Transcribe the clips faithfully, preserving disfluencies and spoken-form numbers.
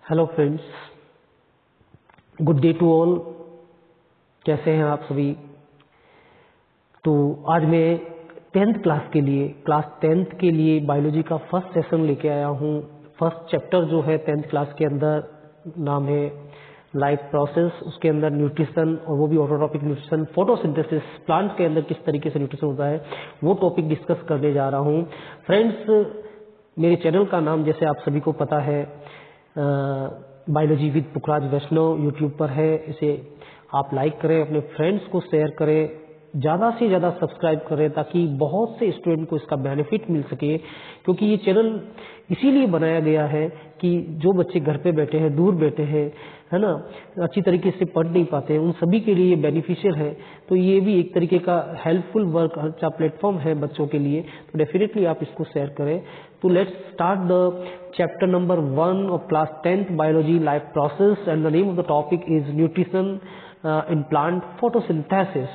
Hello friends, good day to all. कैसे हैं आप सभी? तो आज मैं टेंथ क्लास के लिए क्लास टेंथ के लिए बायोलॉजी का फर्स्ट सेशन लेके आया हूँ। फर्स्ट चैप्टर जो है टेंथ क्लास के अंदर नाम है लाइफ प्रोसेस। उसके अंदर न्यूट्रिशन, और वो भी ऑटोट्रॉपिक न्यूट्रिशन, फोटोसिंथेसिस, प्लांट के अंदर किस तरीके से न्यूट्रिशन होता है वो टॉपिक डिस्कस करने जा रहा हूँ। फ्रेंड्स, मेरे चैनल का नाम जैसे आप सभी को पता है biology with Pukhraj Vaishnav YouTube पर है। इसे आप लाइक करें, अपने फ्रेंड्स को शेयर करें, ज़्यादा से ज़्यादा सब्सक्राइब करें ताकि बहुत से स्टूडेंट को इसका बेनिफिट मिल सके। क्योंकि ये चैनल इसीलिए बनाया गया है कि जो बच्चे घर पे बैठे हैं, दूर बैठे हैं, है ना, अच्छी तरीके से पढ़ नहीं पाते हैं, उन सभी के लिए ये बेनिफिशियल है। तो ये भी एक तरीके का हेल्पफुल वर्क अच्छा प्लेटफॉर्म है बच्चों के लिए। तो डेफिनेटली आप इसको शेयर करें। तो let's start the chapter number one of class tenth biology life process, and the name of the topic is nutrition in plant photosynthesis.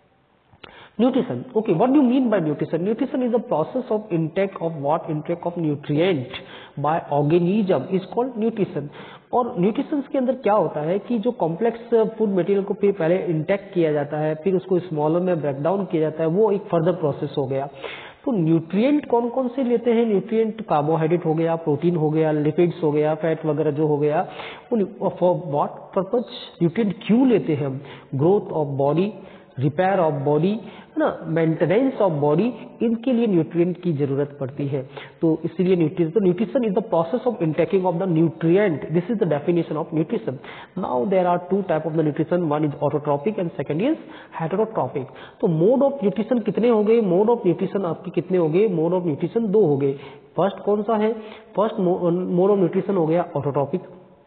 Nutrition. Okay, what do you mean by nutrition? Nutrition is the process of intake of what? Intake of nutrient by organism is called nutrition. और nutrition के अंदर क्या होता है कि जो complex food material को पहले इंटेक किया जाता है, फिर उसको स्मॉलर में ब्रेक डाउन किया जाता है, वो एक फर्दर प्रोसेस हो गया। तो न्यूट्रिएंट कौन कौन से लेते हैं? न्यूट्रिएंट कार्बोहाइड्रेट हो गया, प्रोटीन हो गया, लिपिड्स हो गया, फैट वगैरह जो हो गया। फॉर व्हाट पर्पज न्यूट्रिएंट क्यों लेते हैं हम? Growth of body, repair of body, है ना, मेंटेनेंस ऑफ बॉडी, इनके लिए न्यूट्रिएंट की जरूरत पड़ती है। तो इसलिए न्यूट्रिशन तो nutrition is the process of intaking of the nutrient. This is the definition of nutrition. Now there are two type of the nutrition, one is autotrophic and second is heterotrophic. तो mode of nutrition कितने हो गए? Mode of nutrition आपके कितने हो गए? Mode of nutrition दो हो गए। फर्स्ट कौन सा है? फर्स्ट मोड ऑफ न्यूट्रिशन हो गया autotrophic.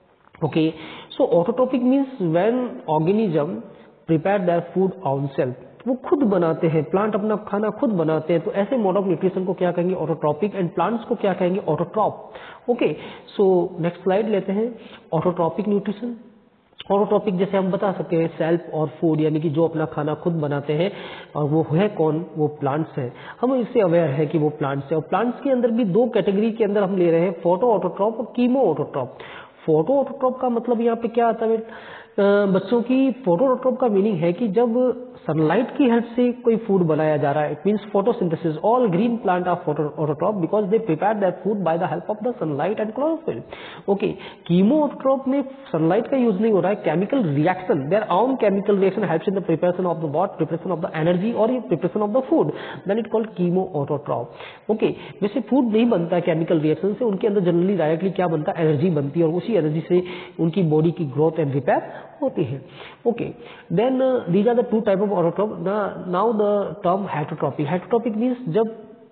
Okay, so autotrophic means when organism prepare their food on self, वो खुद बनाते हैं, प्लांट अपना खाना खुद बनाते हैं। तो ऐसे मोड ऑफ न्यूट्रिशन को क्या कहेंगे? ऑटोट्रॉपिक। एंड प्लांट्स को क्या कहेंगे? Autotroph. Okay, so next slide लेते हैं। ऑटोट्रॉपिक न्यूट्रिशन, ऑटोट्रॉपिक जैसे हम बता सकते हैं सेल्फ और फूड, यानी कि जो अपना खाना खुद बनाते हैं, और वो है कौन? वो प्लांट्स हैं। हम इससे अवेयर है कि वो प्लांट्स है। और प्लांट्स के अंदर भी दो कैटेगरी के अंदर हम ले रहे हैं, फोटो ऑटोट्रॉप और कीमो ऑटोट्रॉप। फोटो ऑटोट्रॉप का मतलब यहाँ पे क्या आता है बच्चों की? फोटो ऑटोट्रॉप का मीनिंग है कि जब सनलाइट की हेल्प से कोई फूड बनाया जा रहा है, it means photosynthesis. All green plant are photo autotroph because they prepare that food by the help of the sunlight and chlorophyll. Okay, chemo autotroph में सनलाइट का यूज नहीं हो रहा है, chemical reaction, their own chemical reaction helps in the preparation of the what? Preparation of the energy और preparation of the food, then it called chemo autotroph. Okay, वैसे food नहीं बनता है केमिकल रिएक्शन से, उनके अंदर जनरली डायरेक्टली क्या बनता है? एनर्जी बनती है, और उसी एनर्जी से उनकी बॉडी की ग्रोथ एंड रिपेयर होती है। Okay, then these are the two type of autotroph. Now the term heterotrophic. Heterotrophic means जब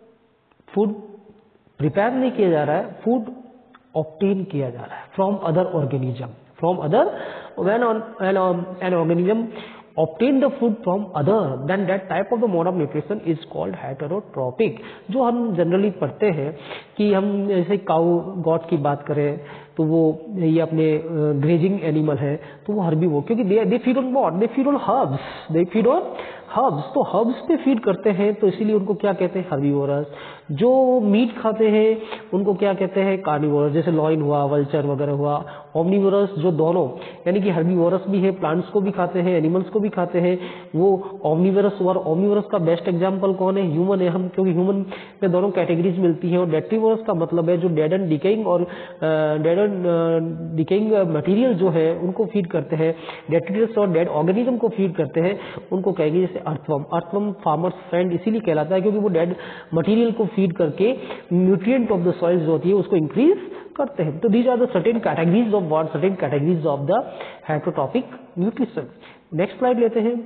फूड प्रिपेयर नहीं किया जा रहा है, फूड ऑब्टेन किया जा रहा है from other organism, from other when an organism obtain the food from other, then that type of the mode of nutrition is called heterotropic। जो हम जनरली पढ़ते हैं कि हम जैसे काऊ गॉट की बात करें तो वो ये अपने ग्रेजिंग एनिमल है, तो वो हर्बीवोर, क्योंकि they they feed on what? They feed on herbs, they feed on herbs. तो हर्ब्स पे फीड करते हैं, तो इसीलिए उनको क्या कहते हैं? हर्बीवोरस। जो मीट खाते हैं उनको क्या कहते हैं? कार्निवोरस, जैसे लॉइन हुआ, वल्चर वगैरह हुआ। ओमनिवोरस जो दोनों, यानी कि हर्बीवोरस भी है, प्लांट्स को भी खाते हैं, एनिमल्स को भी खाते हैं, वो ओमनिवोरस। और ओमनिवोरस का बेस्ट एग्जांपल कौन है? ह्यूमन है हम, क्योंकि ह्यूमन में दोनों कैटेगरीज मिलती हैं। और डेट्रीवोरस का मतलब है जो डेड एंड डिकेइंग और डेड एंड डिकेइंग मटेरियल जो है उनको फीड करते हैं। डेट्रीवोरस और डेड ऑर्गेनिज्म को फीड करते हैं, उनको कहेंगे जैसे अर्थवर्म। अर्थवर्म फार्मर्स फ्रेंड इसीलिए कहलाता है क्योंकि वो डेड मटेरियल को फीड करके न्यूट्रिएंट ऑफ द सॉइल जो होती है उसको इंक्रीज करते हैं। तो these are the certain categories of what? Certain categories of the heterotrophic nutrition. Next slide लेते हैं।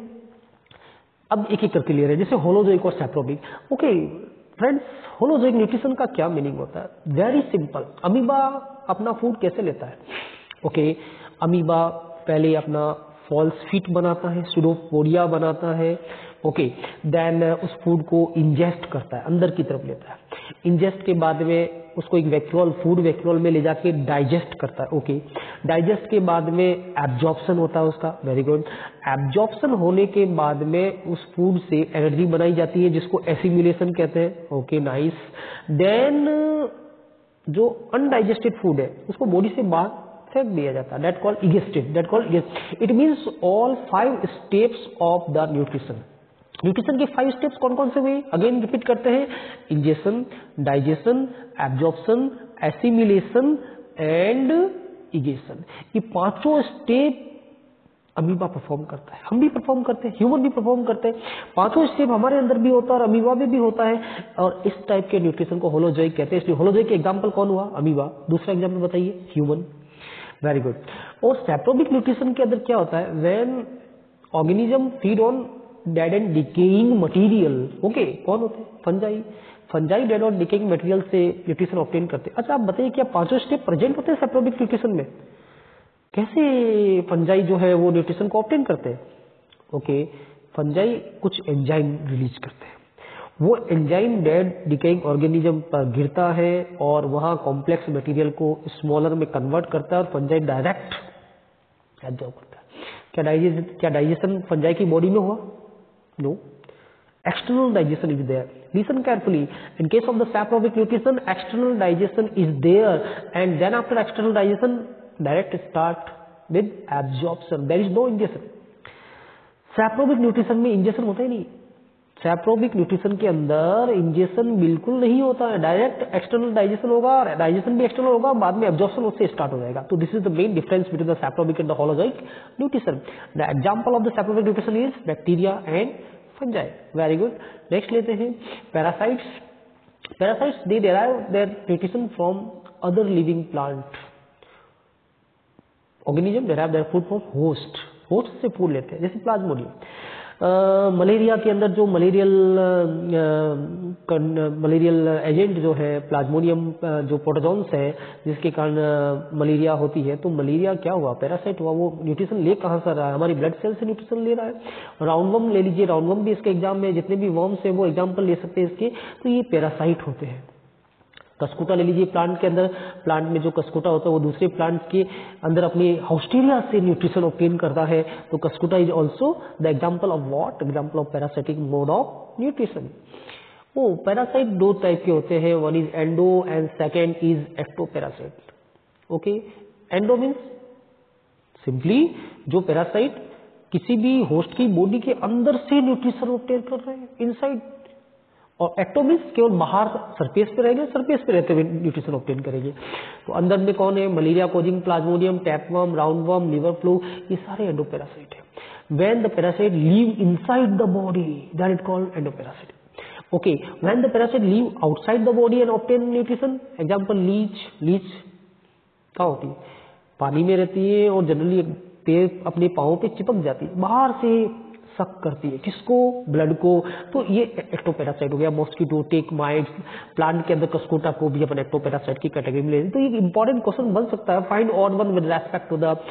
अब एक एक करके ले रहे हैं, जैसे होलोजोइक और saprobic. Okay friends, holozoic nutrition का क्या मीनिंग होता है? Very simple. अमीबा अपना फूड कैसे लेता है? ओके okay, अमीबा पहले अपना फॉल्स फीट बनाता है, सूडोपोडिया बनाता है। ओके, देन उस फूड को इंजेस्ट करता है, अंदर की तरफ लेता है। इंजेस्ट के बाद में उसको एक वैक्यूल, फूड वैक्यूल में ले जाके डाइजेस्ट करता है। ओके, डाइजेस्ट के बाद में एब्जॉर्प्शन होता है उसका। Very good. एब्जॉर्प्शन होने के बाद में उस फूड से एनर्जी बनाई जाती है जिसको एसिमिलेशन कहते हैं। Okay, nice. देन जो अनडाइजेस्टेड फूड है उसको बॉडी से बाहर फेंक दिया जाता है, that called egested, that called egest. It means all five steps of the nutrition. Nutrition के फाइव स्टेप्स कौन कौन से हुए, अगेन रिपीट करते हैं, ingestion, digestion, absorption, assimilation and egestion. ये पांचों स्टेप अमीबा परफॉर्म करता है, हम भी परफॉर्म करते हैं, ह्यूमन भी परफॉर्म करते हैं। पांचों स्टेप हमारे अंदर भी होता है और अमीबा में भी होता है, और इस टाइप के न्यूट्रिशन को होलोजोइक कहते हैं। इसलिए होलोजोइक के एग्जांपल कौन हुआ, अमीबा। दूसरा एग्जांपल बताइए, ह्यूमन। Very good. और सैप्रोबिक न्यूट्रिशन के अंदर क्या होता है, when organism feed on dead and decaying material. Okay, कौन होते हैं, फंजाई। फंजाई डेड और डिकेइंग मटेरियल से न्यूट्रिशन ऑब्टेन करते हैं। अच्छा आप बताइए, क्या पांचों स्टेप प्रेजेंट होते हैं सैप्रोबिक न्यूट्रिशन में? कैसे फंजाई जो है वो न्यूट्रिशन को ऑब्टेन करते हैं? ओके, फंजाई कुछ एंजाइम रिलीज करते हैं, वो एंजाइम डेड डिकेइंग ऑर्गेनिज्म पर गिरता है और वहां कॉम्प्लेक्स मटेरियल को स्मॉलर में कन्वर्ट करता है और फंजाई डायरेक्ट एब्जॉर्ब करता है। क्या डाइजेशन क्या डाइजेशन फंजाई की बॉडी में हुआ? No, external digestion is there. Listen carefully. In case of the saprobic nutrition, external digestion is there, and then after external digestion, direct start with absorption. There is no ingestion. saprobic nutrition में ingestion होता ही नहीं। saprobic nutrition के अंदर ingestion बिल्कुल नहीं होता है, direct external digestion होगा, डाइजेशन भी external होगा, बाद में absorption उससे स्टार्ट हो जाएगा। तो this is the main difference between the saprobic and the holozoic nutrition. The example of the saprobic nutrition is bacteria and fungi. Very good. Next लेते हैं parasites. Parasites they derive their nutrition from other living plant. Organism derive their food from host. Host से food लेते हैं, जैसे Plasmodium. Malaria के अंदर जो malarial malarial agent जो है प्लाज्मोडियम, जो प्रोटोजोन्स है जिसके कारण मलेरिया होती है, तो मलेरिया क्या हुआ, पैरासाइट हुआ। वो न्यूट्रिशन ले कहाँ से रहा है, हमारी ब्लड सेल से न्यूट्रिशन ले रहा है। राउंडवम ले लीजिए, राउंडवम भी इसके एग्जाम में, जितने भी वर्म्स है वो एग्जाम्पल ले सकते हैं इसके, तो ये पैरासाइट होते हैं। कस्कुटा ले लीजिए, प्लांट के अंदर, प्लांट में जो कस्कुटा होता है वो दूसरे प्लांट के अंदर अपनी हाउस्टेरिया से न्यूट्रिशन ऑब्टेन करता है, तो cuscuta is also the example of what, example of parasitic mode of nutrition. वो पैरासाइट दो टाइप के होते हैं, one is endo and second is ectoparasite. Okay, endo means simply जो पैरासाइट किसी भी होस्ट की बॉडी के अंदर से न्यूट्रिशन ऑब्टेन कर रहे हैं, इनसाइड। और एक्टो मीन्स केवल बाहर सरफेस पे रहेंगे, सरफेस पे रहते हुए न्यूट्रिशन ऑब्टेन करेंगे। तो अंदर में कौन है, malaria causing plasmodium, tapeworm, roundworm, liver fluke, ये सारे एंडोपैरासाइट है। When the parasite live inside the body, that is called endoparasite. Okay, when the parasite live outside the body and obtain nutrition, example leech. Leech क्या होती है, पानी में रहती है और जनरली पैर अपने पाँव पे चिपक जाती है, बाहर से सक करती है, किसको, ब्लड को। तो ये एक्टोपैरासाइट हो गया। मॉस्किटो, टेक माइट्स, प्लांट के अंदर कस्कुटा को भी अपन एक्टोपैरासाइट की कैटेगरी में ले। तो ये इंपॉर्टेंट क्वेश्चन बन सकता है, find odd one with respect to the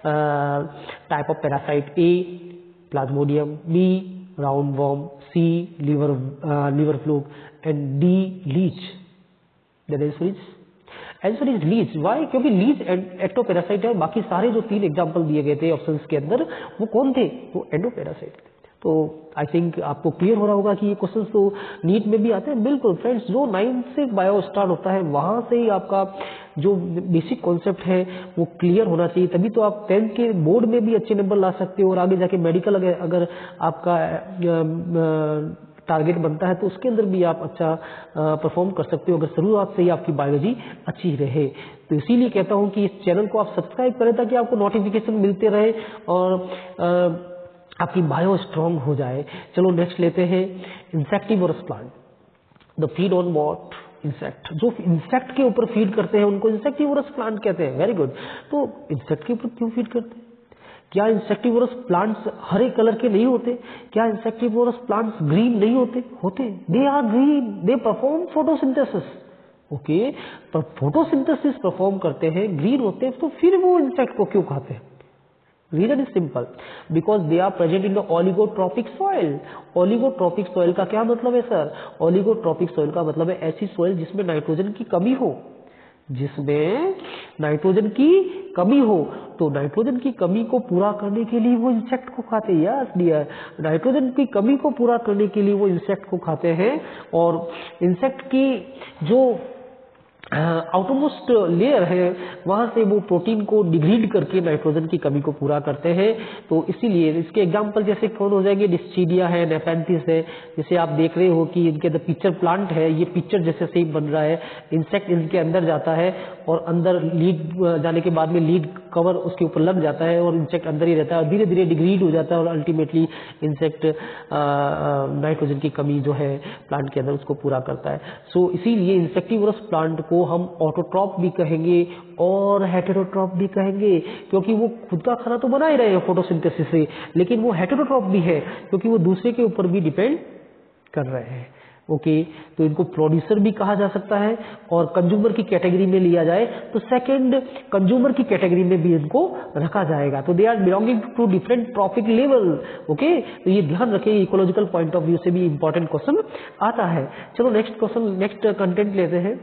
type of parasite. A plasmodium, B roundworm, C liver liver fluke and D leech. The answer is answer is leech. Why? क्योंकि leech ectoparasite है, बाकी सारे जो तीन example दिए गए थे options के अंदर वो कौन थे, वो एंडोपैरासाइट थे। तो आई थिंक आपको क्लियर हो रहा होगा कि ये क्वेश्चंस तो नीट में भी आते हैं। बिल्कुल फ्रेंड्स, जो नाइन्थ से बायो स्टार्ट होता है वहां से ही आपका जो बेसिक कॉन्सेप्ट है वो क्लियर होना चाहिए, तभी तो आप टेंथ के बोर्ड में भी अच्छे नंबर ला सकते हो और आगे जाके मेडिकल अगर, अगर आपका टारगेट बनता है तो उसके अंदर भी आप अच्छा परफॉर्म कर सकते हो, अगर शुरुआत से ही आपकी बायोलॉजी अच्छी रहे। तो इसीलिए कहता हूं कि इस चैनल को आप सब्सक्राइब करें ताकि आपको नोटिफिकेशन मिलते रहे और आ, आपकी बायो स्ट्रांग हो जाए। चलो नेक्स्ट लेते हैं insectivorous plant. The feed on what, insect. जो इंसेक्ट के ऊपर फीड करते हैं उनको इंसेक्टिवोरस प्लांट कहते हैं। Very good. तो इंसेक्ट के ऊपर क्यों फीड करते हैं? क्या इंसेक्टिवोरस प्लांट्स हरे कलर के नहीं होते? क्या इंसेक्टिवोरस प्लांट्स ग्रीन नहीं होते? होते। They are green, they perform photosynthesis. Okay, पर फोटोसिंथेसिस परफॉर्म करते हैं, ग्रीन होते हैं, तो फिर वो इंसेक्ट को क्यों खाते हैं? Reason is simple, because they are present in the oligotrophic soil. Oligotrophic soil का क्या मतलब है सर? ओलिगोट्रॉपिक सॉइल का मतलब है ऐसी सॉइल जिसमें नाइट्रोजन की कमी हो, जिसमें नाइट्रोजन की कमी हो। तो नाइट्रोजन की कमी को पूरा करने के लिए वो इंसेक्ट को खाते हैं। यस डियर, नाइट्रोजन की कमी को पूरा करने के लिए वो इंसेक्ट को खाते हैं। और इंसेक्ट की जो आउटरमोस्ट लेयर है वहाँ से वो प्रोटीन को डिग्रेड करके नाइट्रोजन की कमी को पूरा करते हैं। तो इसीलिए इसके एग्जाम्पल जैसे कौन हो जाएंगे, डिस्चीडिया है, नेपेंथिस है, जैसे आप देख रहे हो कि इनके अंदर पिक्चर प्लांट है, ये पिक्चर जैसे सेप बन रहा है, इंसेक्ट इनके अंदर जाता है और अंदर लीड जाने के बाद में लीड कवर उसके ऊपर लग जाता है और इंसेक्ट अंदर ही रहता है और धीरे धीरे डिग्रेड हो जाता है और अल्टीमेटली इंसेक्ट नाइट्रोजन की कमी जो है प्लांट के अंदर उसको पूरा करता है। सो so, इसीलिए इंसेक्टिवरस प्लांट को हम ऑटोट्रॉप भी कहेंगे और हेटेरोट्रॉप भी कहेंगे, क्योंकि वो खुद का खाना तो बना ही रहे हैं फोटोसिंथेसिस से, लेकिन वो हेटेरोट्रॉप भी है क्योंकि वो दूसरे के ऊपर भी डिपेंड कर रहे हैं। ओके okay, तो इनको प्रोड्यूसर भी कहा जा सकता है और कंज्यूमर की कैटेगरी में लिया जाए तो सेकंड कंज्यूमर की कैटेगरी में भी इनको रखा जाएगा। तो they are belonging to different trophic level. Okay, तो ये ध्यान रखें, इकोलॉजिकल पॉइंट ऑफ व्यू से भी इंपॉर्टेंट क्वेश्चन आता है। चलो नेक्स्ट क्वेश्चन, नेक्स्ट कंटेंट लेते हैं।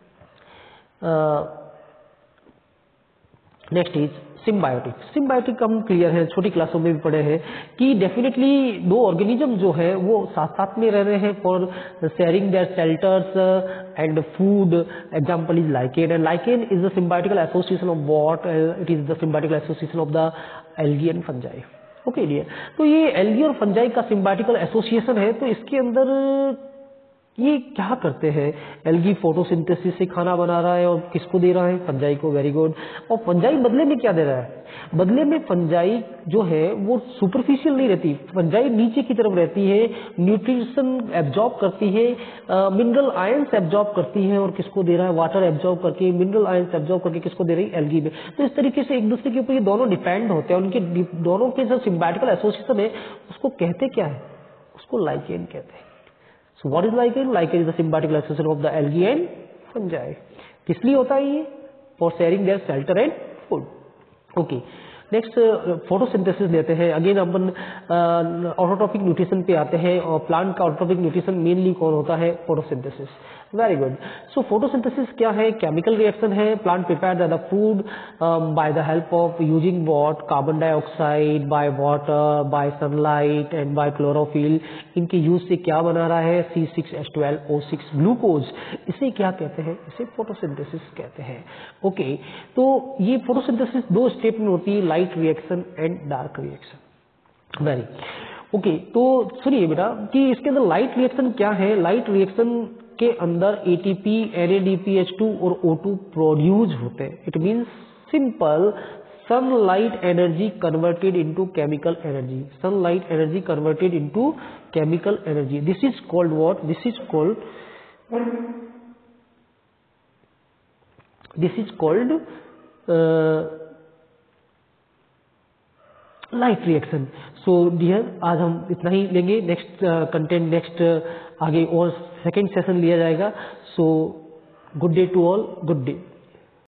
Next is symbiotic. सिम्बायोटिक हम क्लियर है, छोटी क्लासों में भी पढ़े हैं कि डेफिनेटली दो ऑर्गेनिज्म जो है वो साथ साथ में रह रहे हैं for sharing their shelters and food. Example is lichen, and lichen is the symbiotical association of what, it is the symbiotical association of the algae and fungi. Okay dear, तो ये एल्गी और फंजाई का सिम्बायोटिकल association है, तो इसके अंदर ये क्या करते हैं, एल्गी फोटोसिंथेसिस से खाना बना रहा है और किसको दे रहा है, फंजाई को। Very good. और फंजाई बदले में क्या दे रहा है, बदले में फंजाई जो है वो सुपरफिशियल नहीं रहती, फंजाई नीचे की तरफ रहती है, न्यूट्रिशन एब्जॉर्ब करती है, मिनरल आयंस एब्जॉर्ब करती है और किसको दे रहा है, वाटर एब्जॉर्ब करके, मिनरल आयंस एब्जॉर्ब करके किसको दे रही है, एल्गी में। तो इस तरीके से एक दूसरे के ऊपर ये दोनों डिपेंड होते हैं, उनके दोनों के जो सिम्बायोटिकल एसोसिएशन है उसको कहते क्या है, उसको लाइकेन कहते हैं। So what is lichen? Lichen is the symbiotic association of the algae and fungi. किस लिए होता है ये? For sharing their shelter and food. Okay. Next photosynthesis लेते हैं। अगेन अपन ऑटोट्रॉपिक न्यूट्रिशन पे आते हैं और प्लांट का ऑटोट्रॉपिक न्यूट्रिशन मेनली कौन होता है, photosynthesis. Very good. So photosynthesis क्या है, केमिकल रिएक्शन है। Plant prepare the food by the help of using what, carbon dioxide, by water, by sunlight and by chlorophyll. इनके यूज से क्या बना रहा है, C six H twelve O six glucose. इसे क्या कहते हैं, इसे फोटोसिंथेसिस कहते हैं। ओके okay, तो ये फोटोसिंथेसिस दो स्टेप में होती है, light reaction and dark reaction. Very okay, तो सुनिए बेटा कि इसके अंदर लाइट रिएक्शन क्या है। लाइट रिएक्शन के अंदर ATP, N A D P H two और ओ टू प्रोड्यूस होते हैं। It means simple, sunlight energy converted into chemical energy, sunlight energy converted into chemical energy. This is called what, this is called this is called uh, light reaction. So dear, आज हम इतना ही लेंगे। Next content next आगे और second session लिया जाएगा। So good day to all, good day.